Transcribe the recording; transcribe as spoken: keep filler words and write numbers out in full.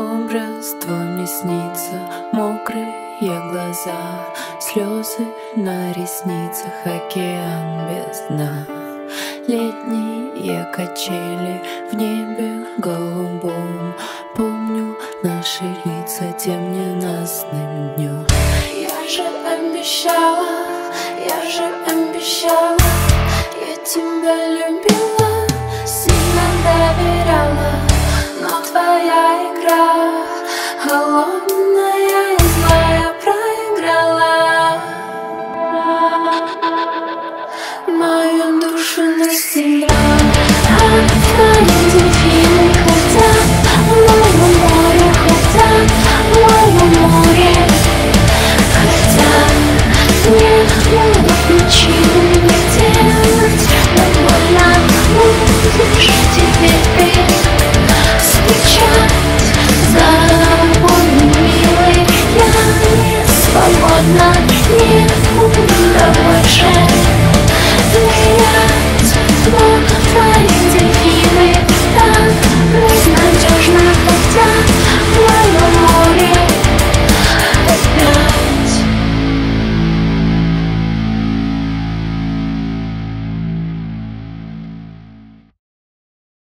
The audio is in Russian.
Образ твой мне снится, мокрые глаза, слезы на ресницах, океан без дна. Летние качели в небе голубом, помню наши лица тем ненастным днем. Я же обещала, я же обещала, я тебя любила, сильно доверяла, но твоя игра холодная.